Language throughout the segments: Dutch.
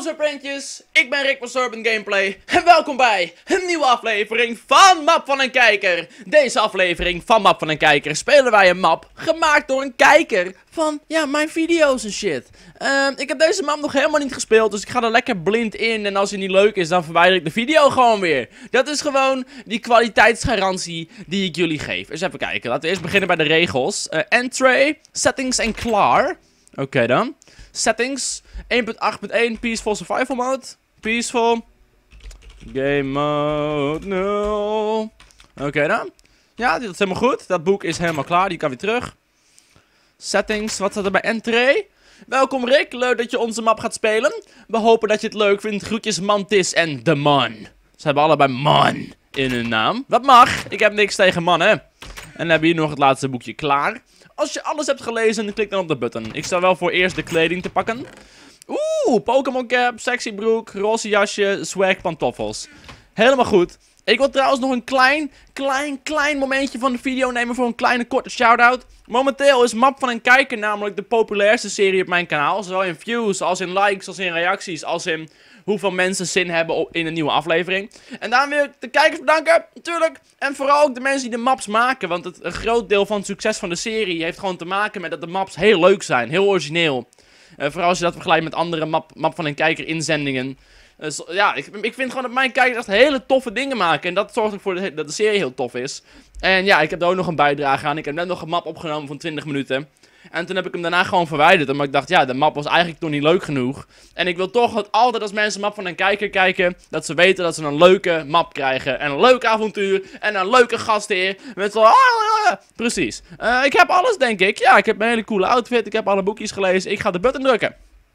serpentjes, ik ben Rick van Serpent Gameplay en welkom bij een nieuwe aflevering van Map van een Kijker. Deze aflevering van Map van een Kijker spelen wij een map gemaakt door een kijker van, ja, mijn video's en shit. Ik heb deze map nog helemaal niet gespeeld, dus ik ga er lekker blind in en als hij niet leuk is, dan verwijder ik de video gewoon weer. Dat is gewoon die kwaliteitsgarantie die ik jullie geef. Eens even kijken, laten we eerst beginnen bij de regels. Entree, settings en klaar. Oké dan. Settings 1.8.1 Peaceful Survival Mode. Peaceful. Game Mode 0. Oké dan. Ja, dat is helemaal goed. Dat boek is helemaal klaar. Die kan weer terug. Settings. Wat staat er bij Entree? Welkom Rick. Leuk dat je onze map gaat spelen. We hopen dat je het leuk vindt. Groetjes Mantis en The Man. Ze hebben allebei man in hun naam. Dat mag. Ik heb niks tegen mannen. En dan hebben we hier nog het laatste boekje klaar. Als je alles hebt gelezen, klik dan op de button. Ik stel wel voor eerst de kleding te pakken. Oeh, Pokémon cap, sexy broek, roze jasje, swag, pantoffels. Helemaal goed. Ik wil trouwens nog een klein momentje van de video nemen voor een kleine korte shout-out. Momenteel is Map van een Kijker namelijk de populairste serie op mijn kanaal. Zowel in views, als in likes, als in reacties, als in hoeveel mensen zin hebben in een nieuwe aflevering. En daarom wil ik de kijkers bedanken, natuurlijk. En vooral ook de mensen die de maps maken. Want een groot deel van het succes van de serie heeft gewoon te maken met dat de maps heel leuk zijn. Heel origineel. Vooral als je dat vergelijkt met andere Map van een Kijker inzendingen. Ja, ik vind gewoon dat mijn kijkers echt hele toffe dingen maken. En dat zorgt ervoor dat de serie heel tof is. En ja, ik heb er ook nog een bijdrage aan. Ik heb net nog een map opgenomen van 20 minuten. En toen heb ik hem daarna gewoon verwijderd. Omdat ik dacht, ja, de map was eigenlijk toch niet leuk genoeg. En ik wil toch dat altijd als mensen Map van een Kijker kijken, dat ze weten dat ze een leuke map krijgen. En een leuk avontuur. En een leuke gastheer. Met zo... Precies. Ik heb alles, denk ik. Ja, ik heb een hele coole outfit. Ik heb alle boekjes gelezen. Ik ga de button drukken.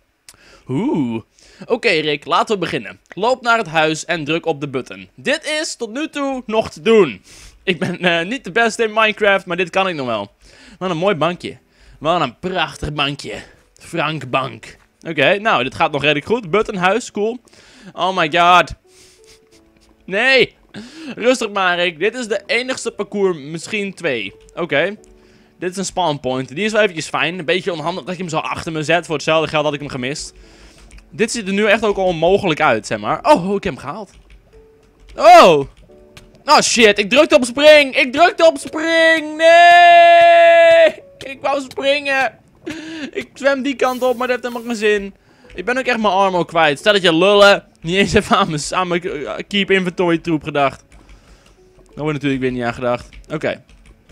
Oeh. Oké, Rick, laten we beginnen. Loop naar het huis en druk op de button. Dit is tot nu toe nog te doen. Ik ben niet de beste in Minecraft, maar dit kan ik nog wel. Wat een mooi bankje. Wat een prachtig bankje. Frank bank. Oké, nou, dit gaat nog redelijk goed. Button, huis, cool. Oh my god. Nee. Rustig maar, Rick. Dit is de enigste parcours, misschien 2. Oké. Dit is een spawn point. Die is wel eventjes fijn. Een beetje onhandig dat je hem zo achter me zet. Voor hetzelfde geld had ik hem gemist. Dit ziet er nu echt ook al onmogelijk uit, zeg maar. Oh, ik heb hem gehaald. Oh. Oh shit, ik drukte op spring. Ik drukte op spring. Nee. Ik wou springen. Ik zwem die kant op, maar dat heeft helemaal geen zin. Ik ben ook echt mijn armor kwijt. Stel dat je lullen. Niet eens even aan mijn keep inventory troep gedacht. Daar wordt natuurlijk weer niet aan gedacht. Oké.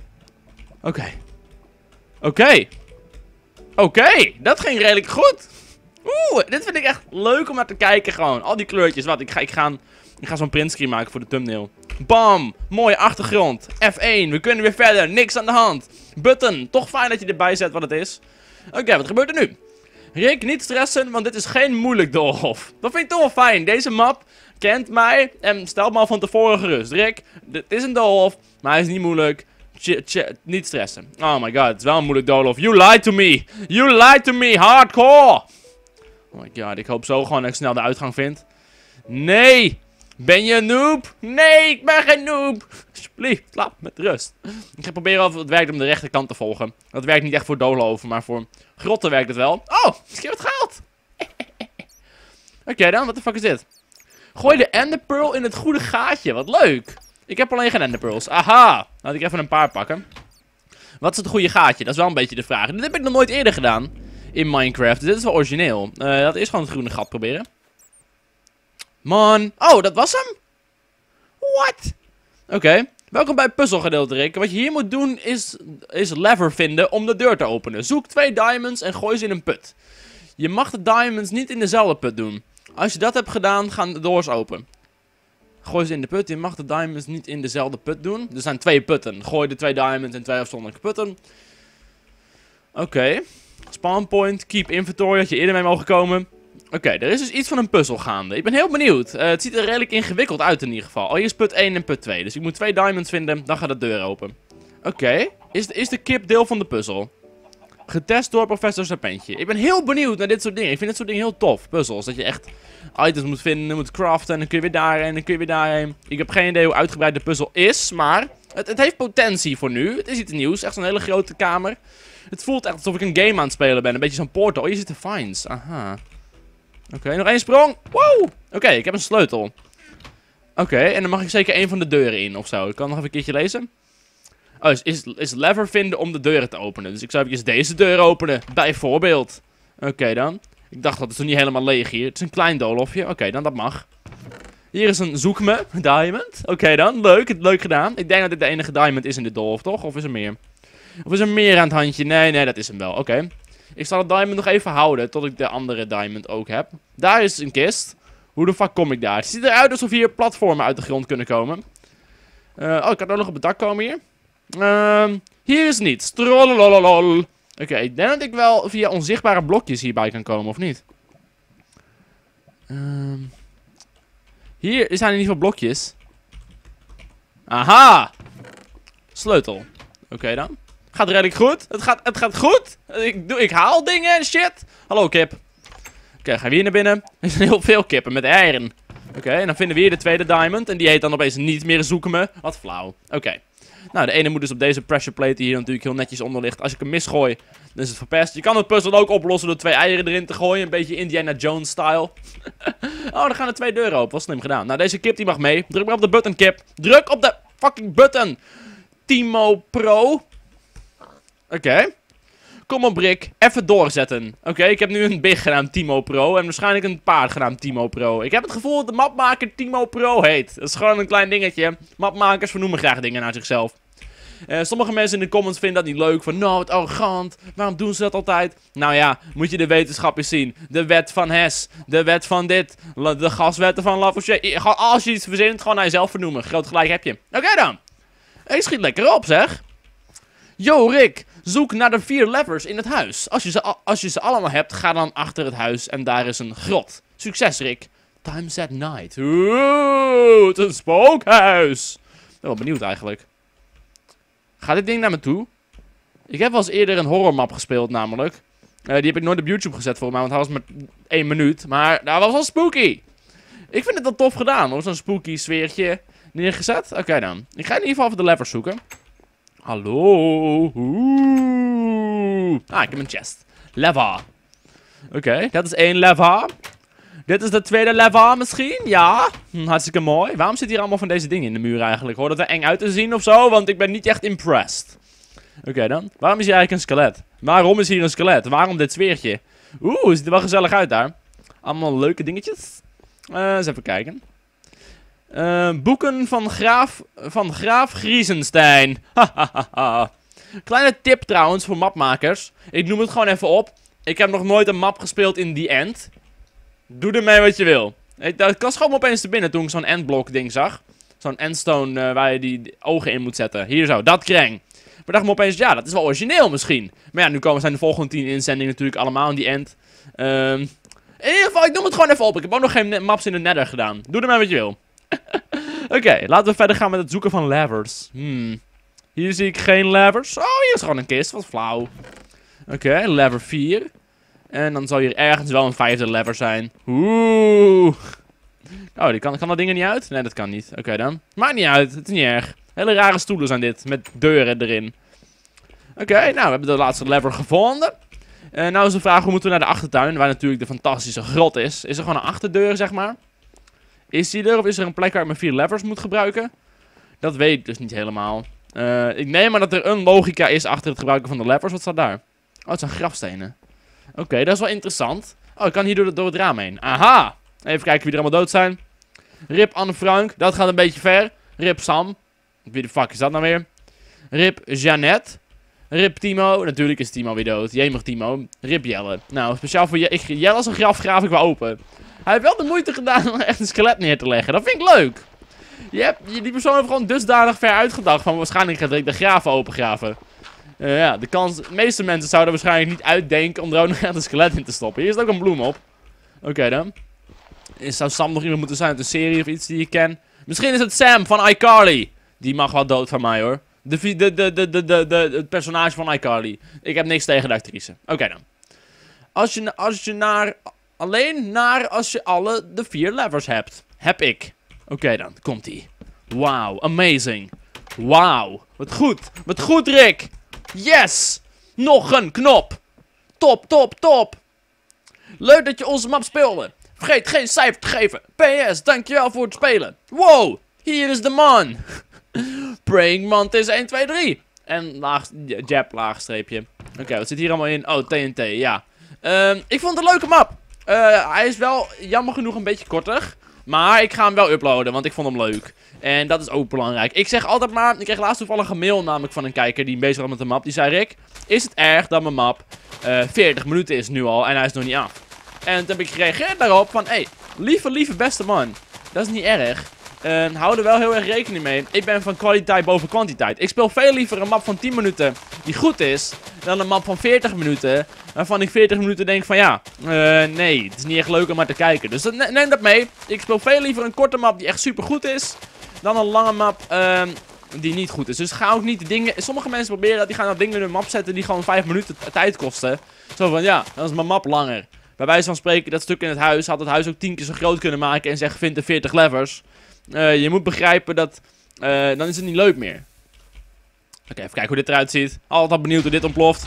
Oké, dat ging redelijk goed. Oeh, dit vind ik echt leuk om naar te kijken gewoon. Al die kleurtjes. Wat, ik ga zo'n printscreen maken voor de thumbnail. Bam, mooie achtergrond. F1, we kunnen weer verder. Niks aan de hand. Button, toch fijn dat je erbij zet wat het is. Oké, wat gebeurt er nu? Rick, niet stressen, want dit is geen moeilijk doolhof. Dat vind ik toch wel fijn. Deze map kent mij en stelt me al van tevoren gerust. Rick, dit is een doolhof, maar hij is niet moeilijk. Niet stressen. Oh my god, het is wel een moeilijk doolhof. You lied to me. You lied to me, hardcore. Oh my god, ik hoop zo gewoon dat ik snel de uitgang vind. Nee. Ben je een noob? Nee, ik ben geen noob. Alsjeblieft, laat me met rust. Ik ga proberen of het werkt om de rechterkant te volgen. Dat werkt niet echt voor doolhoven, maar voor grotten werkt het wel. Oh, ik heb het gehaald. Oké dan, wat de fuck is dit? Gooi de Ender Pearl in het goede gaatje. Wat leuk. Ik heb alleen geen Ender Pearls. Aha. Laat ik even een paar pakken. Wat is het goede gaatje? Dat is wel een beetje de vraag. Dit heb ik nog nooit eerder gedaan in Minecraft. Dus dit is wel origineel. Laten we eerst gewoon het groene gat proberen. Man. Oh, dat was hem? What? Oké. Welkom bij het puzzelgedeelte, Rick. Wat je hier moet doen is lever vinden om de deur te openen. Zoek 2 diamonds en gooi ze in een put. Je mag de diamonds niet in dezelfde put doen. Als je dat hebt gedaan, gaan de doors open. Gooi ze in de put. Je mag de diamonds niet in dezelfde put doen. Er zijn 2 putten. Gooi de 2 diamonds in 2 afzonderlijke putten. Oké. Spawn point. Keep inventory. Had je eerder mee mogen komen. Oké, er is dus iets van een puzzel gaande. Ik ben heel benieuwd. Het ziet er redelijk ingewikkeld uit in ieder geval. Oh, hier is put 1 en put 2. Dus ik moet 2 diamonds vinden. Dan gaat de deur open. Oké. Is de kip deel van de puzzel? Getest door professor Serpentje. Ik ben heel benieuwd naar dit soort dingen. Ik vind dit soort dingen heel tof. Puzzels. Dat je echt items moet vinden, moet craften. En dan kun je weer daarheen, en dan kun je weer daarheen. Ik heb geen idee hoe uitgebreid de puzzel is. Maar het heeft potentie voor nu. Het is iets nieuws. Echt zo'n hele grote kamer. Het voelt echt alsof ik een game aan het spelen ben. Een beetje zo'n Portal. Oh, hier zitten finds. Aha. Oké, nog één sprong. Wow! Oké, ik heb een sleutel. Oké, en dan mag ik zeker één van de deuren in ofzo. Ik kan nog even een keertje lezen. Oh, is lever vinden om de deuren te openen. Dus ik zou even deze deur openen, bijvoorbeeld. Oké dan. Ik dacht, dat is toch niet helemaal leeg hier. Het is een klein doolhofje. Oké, dan dat mag. Hier is een zoek me diamond. Oké dan, leuk. Leuk gedaan. Ik denk dat dit de enige diamond is in dit doolhof, toch? Of is er meer? Of is er meer aan het handje? Nee, dat is hem wel. Oké. Ik zal het diamond nog even houden, tot ik de andere diamond ook heb. Daar is een kist. Hoe de fuck kom ik daar? Het ziet eruit alsof hier platformen uit de grond kunnen komen. Oh, ik kan ook nog op het dak komen hier. Hier is niets. Trollololol. Oké, ik denk dat ik wel via onzichtbare blokjes hierbij kan komen, of niet? Hier zijn in ieder geval blokjes. Aha! Sleutel. Oké dan. Gaat redelijk goed. Het gaat goed. Ik haal dingen en shit. Hallo kip. Oké, gaan we hier naar binnen. Er zijn heel veel kippen met eieren. Oké, en dan vinden we hier de tweede diamond. En die heet dan opeens niet meer zoeken me. Wat flauw. Oké. Nou, de ene moet dus op deze pressure plate die hier natuurlijk heel netjes onder ligt. Als ik hem misgooi, dan is het verpest. Je kan het puzzel ook oplossen door 2 eieren erin te gooien. Een beetje Indiana Jones style. Oh, dan gaan er 2 deuren open. Wat slim gedaan. Nou, deze kip die mag mee. Druk maar op de button, kip. Druk op de fucking button. Timo Pro. Oké. Kom op, Brik. Even doorzetten. Oké, ik heb nu een big genaamd Timo Pro. En waarschijnlijk een paard genaamd Timo Pro. Ik heb het gevoel dat de mapmaker Timo Pro heet. Dat is gewoon een klein dingetje. Mapmakers vernoemen graag dingen naar zichzelf. Sommige mensen in de comments vinden dat niet leuk. Van, nou, wat arrogant. Waarom doen ze dat altijd? Nou ja, moet je de wetenschap eens zien. De wet van Hess. De wet van dit. De gaswetten van Lavoisier. Als je iets verzint, gewoon naar jezelf vernoemen. Groot gelijk heb je. Oké dan. Je schiet lekker op, zeg. Yo, Rick. Zoek naar de 4 levers in het huis. Als je ze allemaal hebt, ga dan achter het huis en daar is een grot. Succes, Rick. Time's at night. Oeh, het is een spookhuis. Ik ben wel benieuwd eigenlijk. Gaat dit ding naar me toe? Ik heb wel eens eerder een horrormap gespeeld namelijk. Die heb ik nooit op YouTube gezet voor mij, want hij was maar 1 minuut. Maar dat was wel spooky. Ik vind het wel tof gedaan hoor, zo'n spooky sfeertje neergezet. Oké dan. Ik ga in ieder geval even de levers zoeken. Hallo. Oeh. Ah, ik heb een chest. Lever. Oké, dat is 1 lever. Dit is de tweede lever misschien? Ja. Hartstikke mooi. Waarom zit hier allemaal van deze dingen in de muur eigenlijk? Hoort het er eng uit te zien of zo? Want ik ben niet echt impressed. Oké dan. Waarom is hier eigenlijk een skelet? Waarom is hier een skelet? Waarom dit sfeertje? Oeh, ziet er wel gezellig uit daar. Allemaal leuke dingetjes. Eens even kijken. Boeken van Graaf Griezenstein. Hahaha. Kleine tip trouwens voor mapmakers. Ik noem het gewoon even op. Ik heb nog nooit een map gespeeld in The End. Doe ermee wat je wil. Dat schoot me opeens te binnen toen ik zo'n endblok ding zag. Zo'n endstone waar je die ogen in moet zetten. Hier zo, dat kreng. Maar dacht me opeens, ja, dat is wel origineel misschien. Maar ja, nu zijn de volgende 10 inzendingen natuurlijk allemaal in The End. In ieder geval, ik noem het gewoon even op. Ik heb ook nog geen maps in de Nether gedaan. Doe ermee wat je wil. Oké, laten we verder gaan met het zoeken van levers. Hier zie ik geen levers. Oh, hier is gewoon een kist. Wat flauw. Oké, lever 4. En dan zal hier ergens wel een 5e lever zijn. Oeh. Oh, kan dat ding er niet uit? Nee, dat kan niet. Oké dan. Maakt niet uit. Het is niet erg. Hele rare stoelen zijn dit. Met deuren erin. Oké, nou, we hebben de laatste lever gevonden. Nou is de vraag, hoe moeten we naar de achtertuin? Waar natuurlijk de fantastische grot is. Is er gewoon een achterdeur, zeg maar? Is die er? Of is er een plek waar ik mijn 4 levers moet gebruiken? Dat weet ik dus niet helemaal. Ik neem maar dat er een logica is achter het gebruiken van de levers. Wat staat daar? Oh, het zijn grafstenen. Oké, dat is wel interessant. Oh, ik kan hier door het raam heen. Aha! Even kijken wie er allemaal dood zijn. Rip Anne Frank. Dat gaat een beetje ver. Rip Sam. Wie de fuck is dat nou weer? Rip Jeannette. Rip Timo. Natuurlijk is Timo weer dood. Jemig Timo. Rip Jelle. Nou, speciaal voor Jelle als een graf graaf ik wel open. Hij heeft wel de moeite gedaan om echt een skelet neer te leggen. Dat vind ik leuk. Die persoon heeft gewoon dusdanig ver uitgedacht van waarschijnlijk gaat ik de graven opengraven. Ja, de meeste mensen zouden waarschijnlijk niet uitdenken om er ook nog echt een skelet in te stoppen. Hier is ook een bloem op. Oké dan. Zou Sam nog iemand moeten zijn uit een serie of iets die je ken? Misschien is het Sam van iCarly. Die mag wel dood van mij hoor. Het personage van iCarly. Ik heb niks tegen de actrice. Oké dan. Als je alle de 4 levers hebt. Heb ik. Oké dan, komt-ie. Wauw, amazing. Wauw, wat goed. Wat goed, Rick. Yes. Nog een knop. Top, top, top. Leuk dat je onze map speelde. Vergeet geen cijfer te geven. PS, dankjewel voor het spelen. Wow, hier is de man. Praying Mantis 1, 2, 3. En jab, laagstreepje. Oké, wat zit hier allemaal in? Oh, TNT, ja. Ik vond het een leuke map. Hij is wel jammer genoeg een beetje korter. Maar ik ga hem wel uploaden, want ik vond hem leuk. En dat is ook belangrijk. Ik zeg altijd maar, ik kreeg laatst toevallig een mail namelijk van een kijker die bezig was met de map. Die zei, Rick, is het erg dat mijn map 40 minuten is nu al en hij is nog niet af? En toen heb ik gereageerd daarop van, hé, lieve beste man, dat is niet erg. Hou er wel heel erg rekening mee. Ik ben van kwaliteit boven kwantiteit. Ik speel veel liever een map van 10 minuten die goed is, dan een map van 40 minuten, waarvan ik 40 minuten denk van ja, nee, het is niet echt leuk om maar te kijken. Dus neem dat mee. Ik speel veel liever een korte map die echt super goed is, dan een lange map die niet goed is. Dus ga ook niet dingen, sommige mensen proberen dat, die gaan dan dingen in een map zetten die gewoon 5 minuten tijd kosten. Zo van ja, dan is mijn map langer. Bij wijze van spreken, dat stuk in het huis had het huis ook 10 keer zo groot kunnen maken en zeg vind er 40 levers. Je moet begrijpen dat, dan is het niet leuk meer. Oké, even kijken hoe dit eruit ziet. Altijd benieuwd hoe dit ontploft.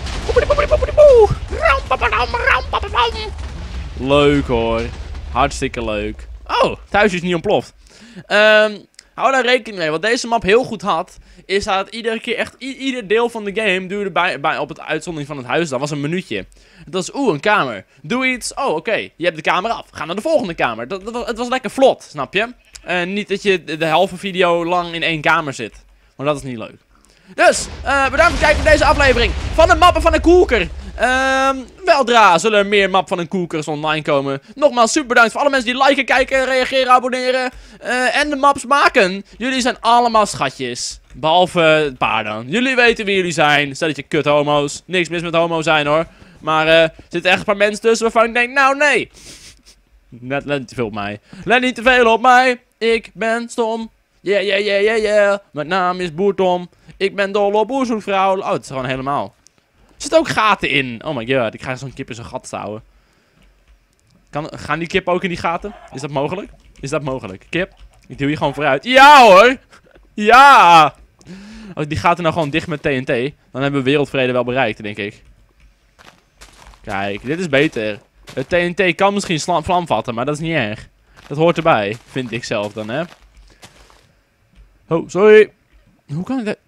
Leuk hoor. Hartstikke leuk. Oh, het huisje is niet ontploft. Hou daar rekening mee. Wat deze map heel goed had, is dat iedere keer echt ieder deel van de game duurde op het uitzondering van het huis. Dat was een minuutje. Dat was een kamer. Doe iets. Oh, oké. Je hebt de kamer af. Ga naar de volgende kamer. Het was lekker vlot, snap je? Niet dat je de halve video lang in één kamer zit. Want dat is niet leuk. Dus, bedankt voor het kijken naar deze aflevering van de mappen van een koeker. Weldra zullen er meer map van een koekers online komen. Nogmaals, super bedankt voor alle mensen die liken, kijken, reageren, abonneren. En de maps maken. Jullie zijn allemaal schatjes. Behalve het paar dan. Jullie weten wie jullie zijn. Stel dat je kut homo's. Niks mis met homo zijn hoor. Maar er zitten echt een paar mensen tussen waarvan ik denk, nou nee. Let niet te veel op mij. Let niet te veel op mij. Ik ben stom. Yeah. Mijn naam is Boertom. Ik ben dol op boerzoekvrouw. Oh, het is gewoon helemaal. Er zitten ook gaten in. Oh my god, ik ga zo'n kip in zijn gat stouwen. Gaan die kippen ook in die gaten? Is dat mogelijk? Is dat mogelijk? Kip? Ik duw je gewoon vooruit. Ja hoor! Ja! Als die gaten nou gewoon dicht met TNT, dan hebben we wereldvrede wel bereikt, denk ik. Kijk, dit is beter. Het TNT kan misschien vlam vatten, maar dat is niet erg. Dat hoort erbij, vind ik zelf dan, hè. Oh, sorry. Hoe kan ik dat...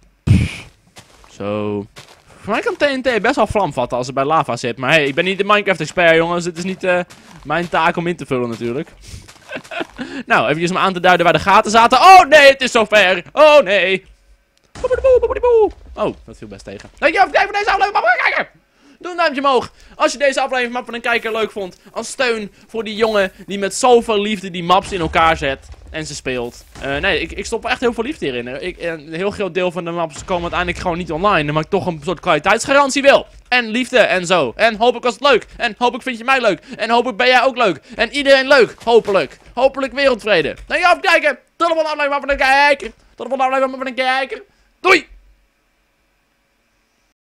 Zo. Voor mij kan TNT best wel vlam vatten als het bij lava zit. Maar hey, ik ben niet de Minecraft-expert, jongens. Dit is niet mijn taak om in te vullen, natuurlijk. Nou, eventjes om aan te duiden waar de gaten zaten. Oh, nee, het is zover. Oh, nee. Oh, dat viel best tegen. Dankjewel voor het kijken van deze aflevering. Kijken. Doe een duimpje omhoog als je deze aflevering van een kijker leuk vond. Als steun voor die jongen die met zoveel liefde die maps in elkaar zet. En ze speelt. Nee, ik stop echt heel veel liefde hierin. Een heel groot deel van de maps komen uiteindelijk gewoon niet online. Maar ik toch een soort kwaliteitsgarantie wil. En liefde en zo. En hopelijk was het leuk. En hopelijk vind je mij leuk. En hopelijk ben jij ook leuk. En iedereen leuk. Hopelijk. Hopelijk wereldvrede. Dankjewel voor het kijken. Tot de volgende aflevering van een kijker. Tot de volgende aflevering van een kijker. Doei!